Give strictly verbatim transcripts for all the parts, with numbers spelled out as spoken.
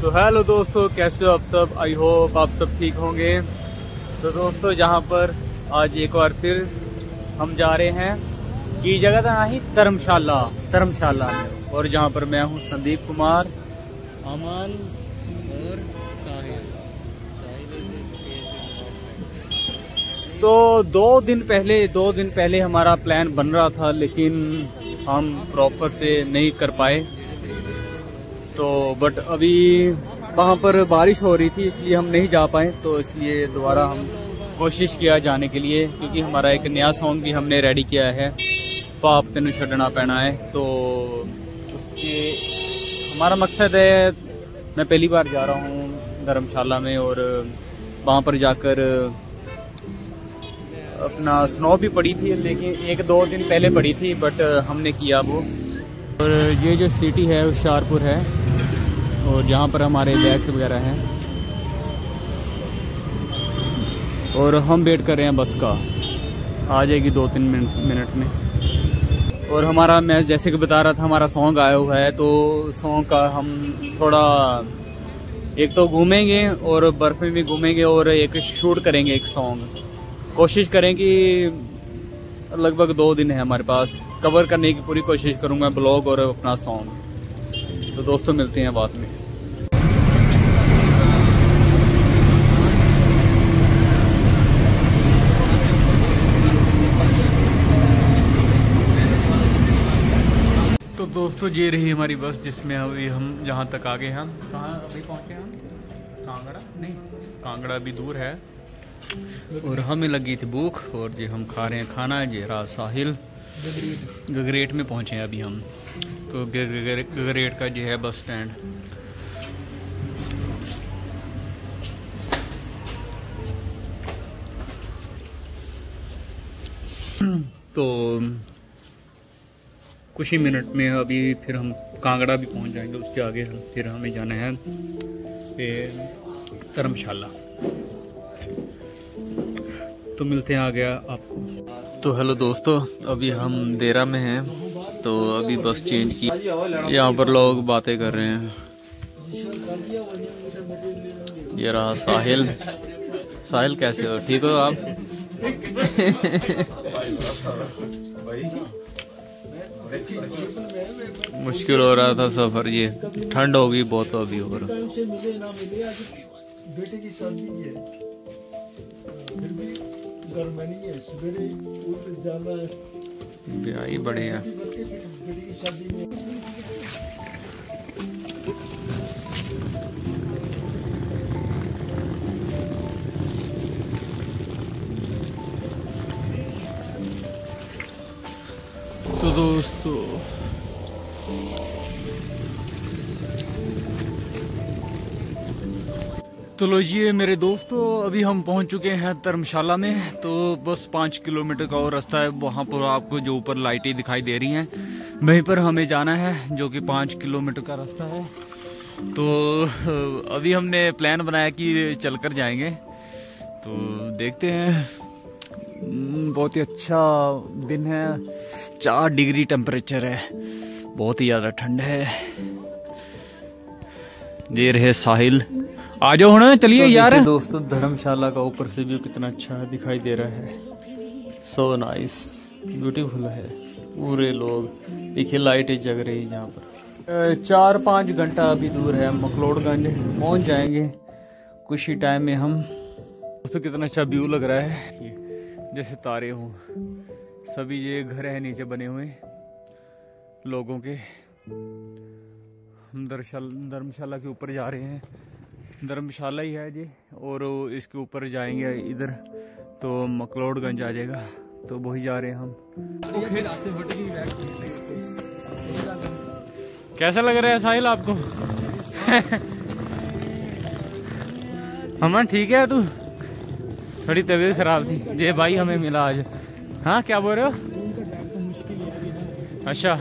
तो हेलो दोस्तों, कैसे हो आप सब। आई होप आप सब ठीक होंगे। तो दोस्तों, जहाँ पर आज एक बार फिर हम जा रहे हैं की जगह का ना ही धर्मशाला धर्मशाला में, और जहाँ पर मैं हूँ संदीप कुमार, अमन और साहिल। तो दो दिन पहले दो दिन पहले हमारा प्लान बन रहा था, लेकिन हम प्रॉपर से नहीं कर पाए। तो बट अभी वहाँ पर बारिश हो रही थी, इसलिए हम नहीं जा पाए। तो इसलिए दोबारा हम कोशिश किया जाने के लिए, क्योंकि हमारा एक नया सॉन्ग भी हमने रेडी किया है, पाप तेनू छड़ना पैना है। तो उसके हमारा मकसद है, मैं पहली बार जा रहा हूँ धर्मशाला में, और वहाँ पर जाकर अपना स्नो भी पड़ी थी, लेकिन एक दो दिन पहले पड़ी थी, बट हमने किया वो। और ये जो सिटी है होशियारपुर है, और जहाँ पर हमारे बैग्स वगैरह हैं, और हम वेट कर रहे हैं बस का, आ जाएगी दो तीन मिनट मिनट में। और हमारा, मैं जैसे कि बता रहा था, हमारा सॉन्ग आया हुआ है। तो सॉन्ग का हम थोड़ा एक तो घूमेंगे और बर्फ़ में भी घूमेंगे, और एक शूट करेंगे एक सॉन्ग। कोशिश करें कि लगभग दो दिन है हमारे पास, कवर करने की पूरी कोशिश करूँगा, ब्लॉग और अपना सॉन्ग। तो दोस्तों, मिलते हैं बाद में। तो दोस्तों, ये रही हमारी बस, जिसमें अभी हम जहाँ तक आगे हैं। हम कहाँ अभी पहुँचे हम? कांगड़ा नहीं, कांगड़ा भी दूर है। और हमें लगी थी भूख, और ये हम खा रहे हैं खाना। ये रहा साहिल। गगरेट में पहुँचे हैं अभी हम। तो गगरेट का जो है बस स्टैंड। तो कुछ ही मिनट में अभी फिर हम कांगड़ा भी पहुंच जाएंगे। उसके आगे फिर हमें जाना है धर्मशाला। तो मिलते हैं आ गया आपको। तो हेलो दोस्तों, अभी हम देरा में हैं। तो अभी बस चेंज की, यहाँ पर लोग बातें कर रहे हैं। ये रहा साहिल। साहिल, कैसे हो? ठीक हो आप? मुश्किल हो रहा था सफर, ये ठंड होगी बहुत अभी हो रहा। बेटे की शादी है, फिर भी घर में नहीं है, सवेरे उठ जाना है। ब्याही बढ़िया। बेटे की शादी में तो दोस्तों, तो लो जी मेरे दोस्तों, अभी हम पहुंच चुके हैं धर्मशाला में। तो बस पाँच किलोमीटर का और रास्ता है। वहाँ पर आपको जो ऊपर लाइटें दिखाई दे रही हैं, वहीं पर हमें जाना है, जो कि पाँच किलोमीटर का रास्ता है। तो अभी हमने प्लान बनाया कि चलकर जाएंगे। तो देखते हैं। बहुत ही अच्छा दिन है, चार डिग्री टेम्परेचर है, बहुत ही ज़्यादा ठंड है। ये रहे साहिल। आ जाओ ना, चलिए तो यार। दोस्तों, धर्मशाला का ऊपर से व्यू कितना अच्छा दिखाई दे रहा है। सो नाइस, ब्यूटीफुल है। पूरे लोग देखिए, लाइटें जग रही है यहाँ पर। चार पाँच घंटा अभी दूर है, मकलोडगंज पहुँच जाएंगे कुछ ही टाइम में हम। दोस्तों, कितना अच्छा व्यू लग रहा है, जैसे तारे हों। सभी ये घर है नीचे बने हुए लोगों के। हम धर्मशाला धर्मशाला के ऊपर जा रहे हैं। धर्मशाला ही है जी, और इसके ऊपर जाएंगे इधर तो मकलोडगंज आ जाएगा। तो वही जा रहे हैं हम। कैसा लग रहा है साहिल आपको? अमन ठीक है? तू थोड़ी तबीयत खराब थी। ये भाई हमें मिला आज। हाँ, क्या बोल रहे हो? अच्छा,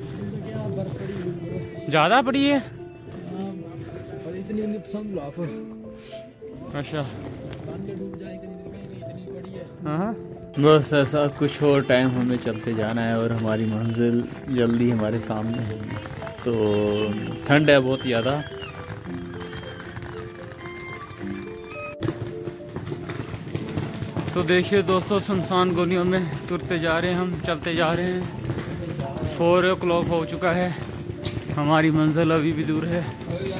ज्यादा पड़ी है? अच्छा, हाँ। बस ऐसा कुछ और टाइम हमें चलते जाना है, और हमारी मंजिल जल्दी हमारे सामने है। तो ठंड है बहुत ज़्यादा, तो देखिए दोस्तों, सुनसान गलियों में तुरते जा रहे हैं हम, चलते जा रहे हैं। फोर ओ क्लॉक हो चुका है, हमारी मंजिल अभी भी दूर है।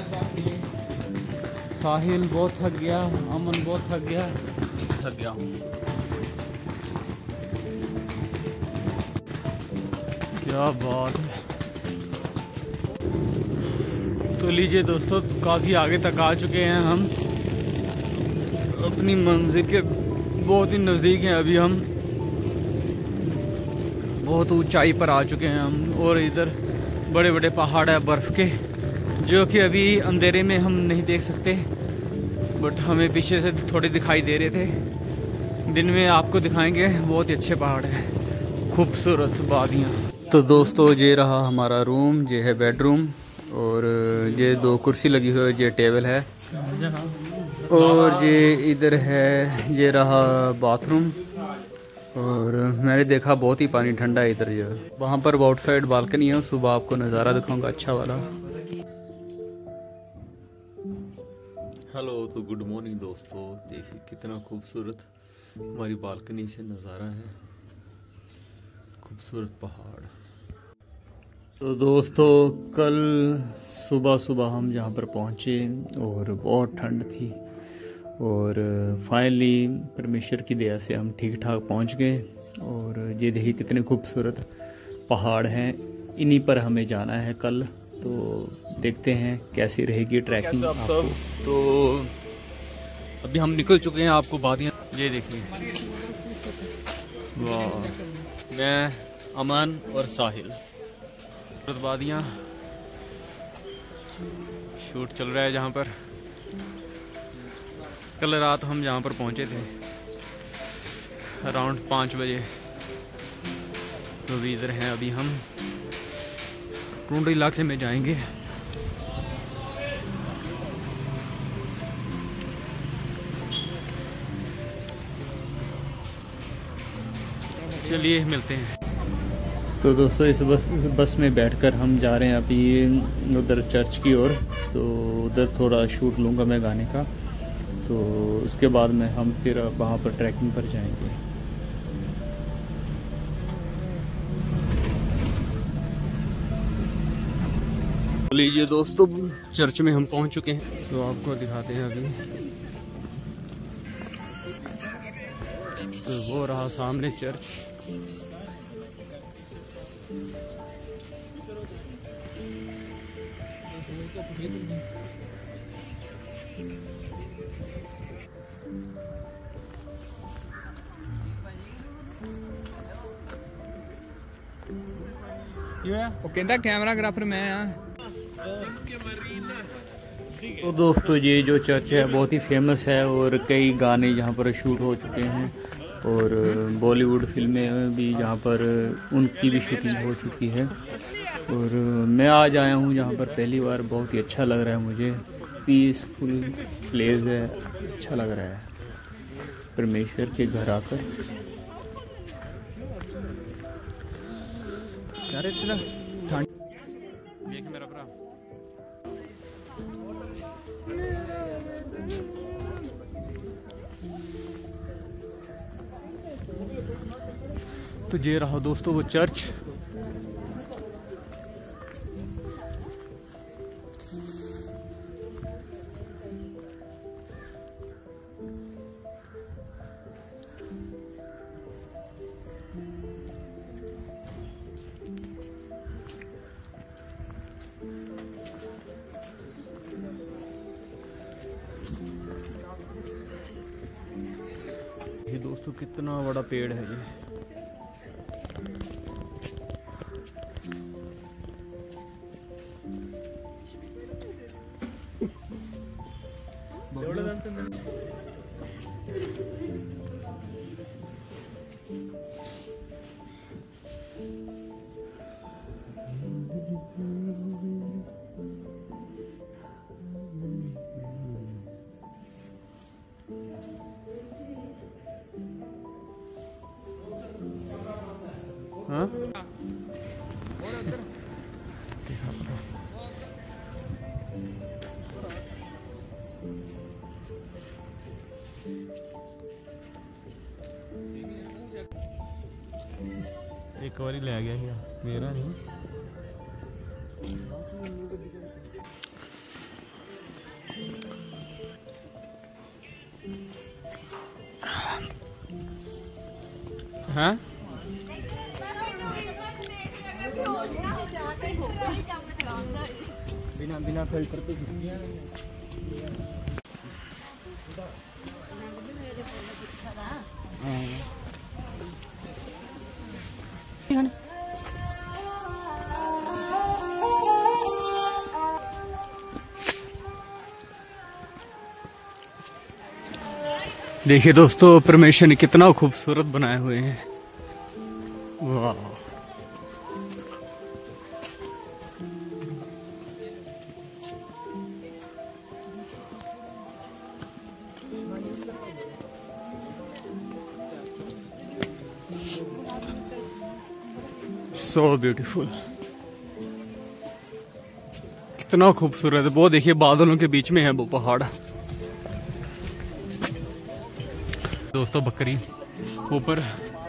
साहिल बहुत थक गया, अमन बहुत थक गया, थक गया हूँ। क्या बात है। तो लीजिए दोस्तों, काफ़ी आगे तक आ चुके हैं हम, अपनी मंजिल के बहुत ही नज़दीक हैं। अभी हम बहुत ऊंचाई पर आ चुके हैं हम, और इधर बड़े बड़े पहाड़ है बर्फ़ के, जो कि अभी अंधेरे में हम नहीं देख सकते, बट हमें पीछे से थोड़े दिखाई दे रहे थे। दिन में आपको दिखाएंगे। बहुत ही अच्छे पहाड़ हैं, खूबसूरत वादियाँ। तो दोस्तों, ये रहा हमारा रूम, ये है बेडरूम, और ये दो कुर्सी लगी हुई है, ये टेबल है, और ये इधर है, ये रहा बाथरूम। और मैंने देखा बहुत ही पानी ठंडा है इधर। जो वहाँ पर आउटसाइड बालकनी है, सुबह आपको नज़ारा दिखाऊंगा अच्छा वाला। हेलो, तो गुड मॉर्निंग दोस्तों। देखिए कितना खूबसूरत हमारी बालकनी से नज़ारा है, खूबसूरत पहाड़। तो दोस्तों, कल सुबह सुबह हम जहाँ पर पहुँचे और बहुत ठंड थी, और फाइनली परमेश्वर की दया से हम ठीक ठाक पहुँच गए। और ये देखिए कितने खूबसूरत पहाड़ हैं, इन्हीं पर हमें जाना है कल। तो देखते हैं कैसी रहेगी ट्रैकिंग आप सब। तो अभी हम निकल चुके हैं, आपको वादियाँ ये देखिए। वाह, मैं, अमन और साहिल, वादियाँ शूट चल रहा है जहाँ पर। कल रात हम जहाँ पर पहुँचे थे अराउंड पाँच बजे, तो अभी इधर हैं। अभी हम टूंड इलाके में जाएंगे। चलिए मिलते हैं। तो दोस्तों, इस बस बस में बैठकर हम जा रहे हैं अभी उधर चर्च की ओर। तो उधर थोड़ा शूट लूँगा मैं गाने का, तो उसके बाद में हम फिर वहाँ पर ट्रैकिंग पर जाएंगे। लीजिए दोस्तों, चर्च में हम पहुँच चुके हैं, तो आपको दिखाते हैं अभी। तो वो रहा सामने चर्च। वो कहता कैमराग्राफर मैं हाँ। तो दोस्तों, ये जो चर्च है बहुत ही फेमस है, और कई गाने यहाँ पर शूट हो चुके हैं, और बॉलीवुड फिल्में भी यहाँ पर उनकी भी शूटिंग हो चुकी है। और मैं आज आया हूँ यहाँ पर पहली बार, बहुत ही अच्छा लग रहा है मुझे। पीसफुल प्लेस है, अच्छा लग रहा है परमेश्वर के घर आकर। यार चला ठंड देख मेरा भरा। तो ये रहा दोस्तों वो चर्च। ये दोस्तों कितना बड़ा पेड़ है ये। हाँ? एक बारी ले गया ही मेरा नहीं। हाँ बिना बिना फिल्टर पे देखिए दोस्तों, परमेश्वर ने कितना खूबसूरत बनाए हुए हैं। वाह, सो ब्यूटीफुल, कितना खूबसूरत है। वो देखिए बादलों के बीच में है वो पहाड़। दोस्तों बकरी ऊपर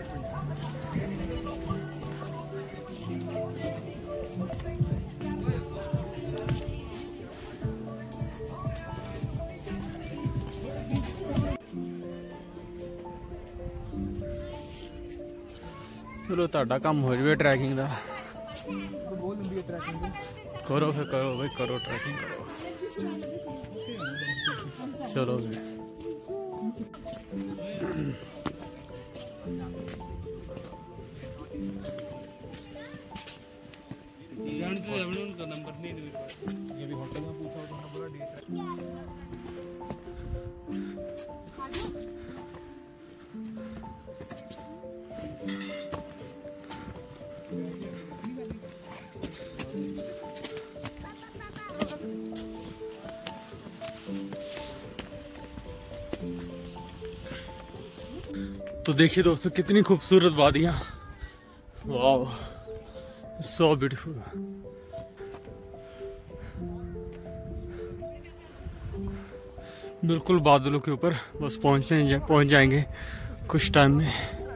चलो ਤੁਹਾਡਾ ਕੰਮ ਹੋ ਜਵੇ ट्रैकिंग ਦਾ। ਬਹੁਤ ਲੰਬੀ ਹੈ ट्रैकिंग। करो फिर करो भाई, करो ट्रैकिंग करो। चलो फिर जानते हैं उनका नंबर नहीं ये भी होटल में पूछा तो बोला डेट तो देखिए दोस्तों कितनी खूबसूरत वादियाँ। वाह, सो ब्यूटीफुल। बिल्कुल बादलों के ऊपर बस पहुंचने पहुंच जाएंगे कुछ टाइम में।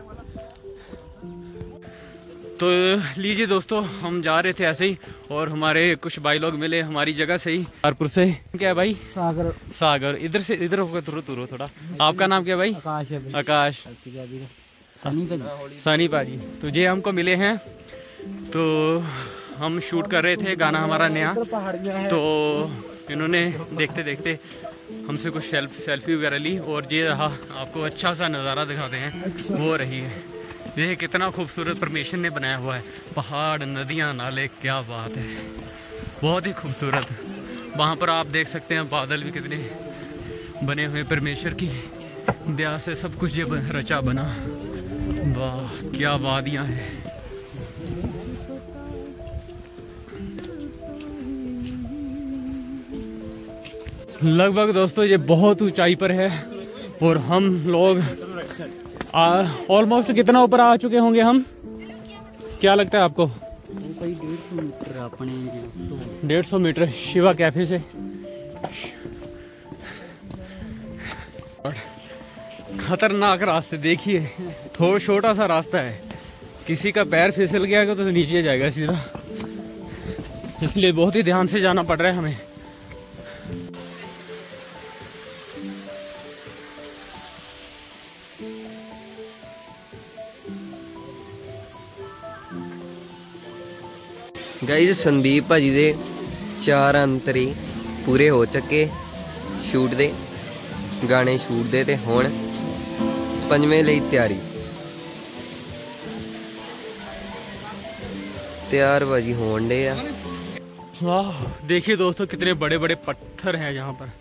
तो लीजिए दोस्तों, हम जा रहे थे ऐसे ही और हमारे कुछ भाई लोग मिले हमारी जगह से ही, कारपुर से। क्या है भाई? सागर। सागर इधर से इधर होकर तुरो तुरो थोड़ा। आपका नाम क्या है भाई? आकाश है भाई। आकाश। सनी पाजी। सनी पाजी। तो ये हमको मिले हैं, तो हम शूट कर रहे थे गाना हमारा नया। तो इन्होंने देखते देखते हमसे कुछ सेल्फ सेल्फी वगैरह ली और ये रहा, आपको अच्छा सा नज़ारा दिखाते हैं। वो रही है, देखिए कितना खूबसूरत परमेश्वर ने बनाया हुआ है। पहाड़, नदियाँ, नाले, क्या बात है, बहुत ही खूबसूरत। वहाँ पर आप देख सकते हैं बादल भी कितने बने हुए, परमेश्वर की दया से सब कुछ ये रचा बना। वाह, क्या वादियाँ हैं। लगभग दोस्तों ये बहुत ऊंचाई पर है और हम लोग ऑलमोस्ट कितना ऊपर आ चुके होंगे हम? क्या लगता है आपको? डेढ़ सौ मीटर अपने डेढ़ सौ मीटर शिवा कैफे से। खतरनाक रास्ते देखिए, थोड़ा छोटा सा रास्ता है, किसी का पैर फिसल गया तो नीचे जाएगा सीधा, इसलिए बहुत ही ध्यान से जाना पड़ रहा है हमें। गाइज संदीप भाजी दे चार अंतरी पूरे हो चुके शूट दे, गाने शूट दे, ते हुण पंजवें लई तैयारी। तैयार भाजी होण डे आ। वाह, देखिए दोस्तों कितने बड़े बड़े पत्थर हैं यहाँ पर।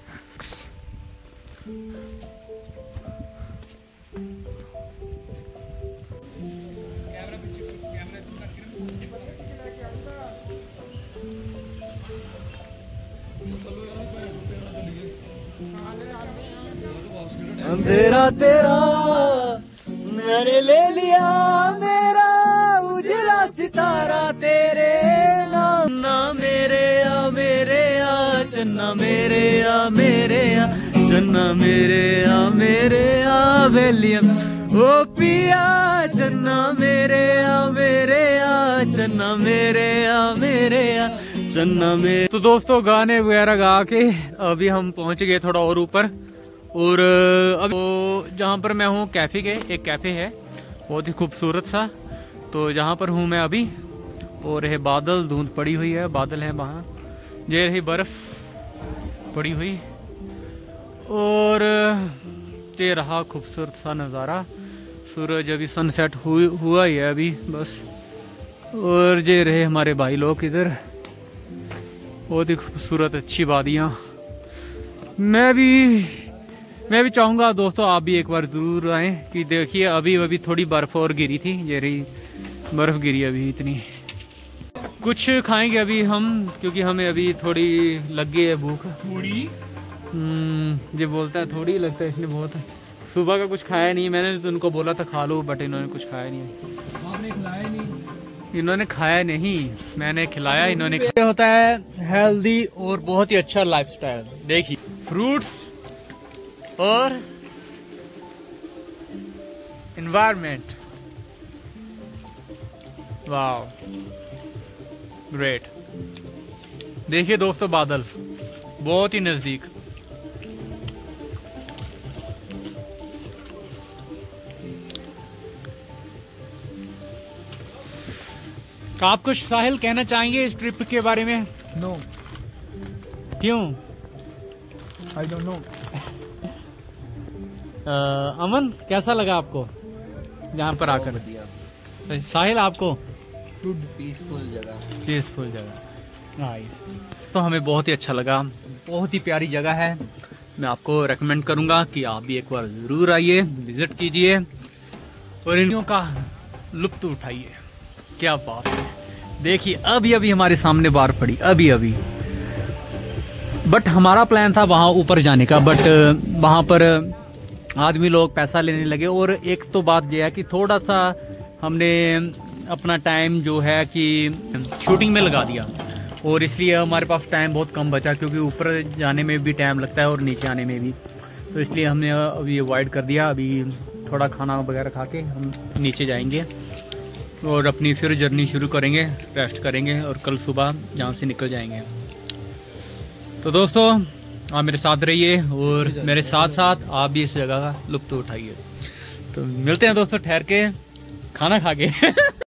अंधेरा तेरा मैंने ले लिया, मेरा उजला सितारा तेरे नाम। ना मेरे आ मेरे आ चन्ना मेरे आ मेरे आ चन्ना मेरे आ मेरे आ वेलिया ओ पिया चन्ना मेरे आ मेरे आ चन्ना मेरे आ मेरे आ चन्ना मेरे। तो दोस्तों गाने वगैरह गा के अभी हम पहुंच गए थोड़ा और ऊपर, और अब तो जहाँ पर मैं हूँ कैफे के, एक कैफे है बहुत ही खूबसूरत सा, तो जहाँ पर हूँ मैं अभी। और है बादल, धुंध पड़ी हुई है, बादल है वहाँ, ये रही बर्फ पड़ी हुई, और ये रहा खूबसूरत सा नज़ारा। सूरज अभी सनसेट हुआ हुआ ही है अभी बस, और ये रहे हमारे भाई लोग इधर, बहुत ही खूबसूरत अच्छी वादियाँ। मैं भी मैं भी चाहूँगा दोस्तों आप भी एक बार ज़रूर आएँ, कि देखिए अभी अभी थोड़ी बर्फ़ और गिरी थी, ये रही बर्फ़ गिरी अभी इतनी। कुछ खाएंगे अभी हम, क्योंकि हमें अभी थोड़ी लग गई है भूख। थोड़ी ये बोलता है थोड़ी लगता है, इसलिए बहुत सुबह का कुछ खाया नहीं। मैंने तो उनको बोला था खा लो, बट इन्होंने कुछ खाया नहीं। आपने खिलाया नहीं? इन्होंने खाया नहीं, मैंने खिलाया, इन्होंने खाया। होता है हेल्दी और बहुत ही अच्छा लाइफस्टाइल। देखिए फ्रूट्स और एनवायरनमेंट, वाव ग्रेट। देखिए दोस्तों बादल बहुत ही नजदीक। आप कुछ साहिल कहना चाहेंगे इस ट्रिप के बारे में? नो, क्यों? I don't know. अमन कैसा लगा आपको यहाँ पर आकर? साहिल आपको? पीसफुल जगह, पीसफुल जगह, नाइस। तो हमें बहुत ही अच्छा लगा, बहुत ही प्यारी जगह है। मैं आपको रेकमेंड करूंगा कि आप भी एक बार जरूर आइए, विजिट कीजिए और इन का लुत्फ उठाइए। क्या बात है। देखिए अभी अभी हमारे सामने बर्फ पड़ी, अभी अभी, बट हमारा प्लान था वहां ऊपर जाने का, बट वहां पर आदमी लोग पैसा लेने लगे। और एक तो बात यह है कि थोड़ा सा हमने अपना टाइम जो है कि शूटिंग में लगा दिया, और इसलिए हमारे पास टाइम बहुत कम बचा, क्योंकि ऊपर जाने में भी टाइम लगता है और नीचे आने में भी, तो इसलिए हमने अभी अवॉइड कर दिया। अभी थोड़ा खाना वगैरह खा के हम नीचे जाएंगे और अपनी फिर जर्नी शुरू करेंगे, रेस्ट करेंगे और कल सुबह यहाँ से निकल जाएंगे। तो दोस्तों आप मेरे साथ रहिए और मेरे साथ साथ आप भी इस जगह का लुत्फ उठाइए। तो मिलते हैं दोस्तों ठहर के खाना खा के।